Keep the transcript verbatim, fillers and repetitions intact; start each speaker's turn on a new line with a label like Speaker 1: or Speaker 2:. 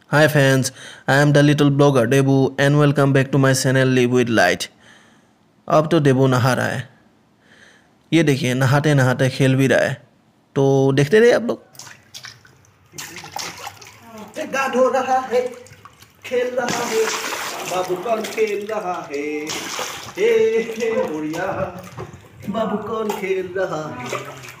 Speaker 1: Hi friends, I am the little blogger Debu and welcome back to my channel Live with Light। अब तो देबू नहा रहा है। ये देखिए नहाते नहाते खेल भी रहा है, तो देखते रहिए आप लोग।
Speaker 2: गा धो रहा है, खेल रहा है, बाबू कौन खेल रहा है, हे हे बुढ़िया, बाबू कौन खेल रहा है।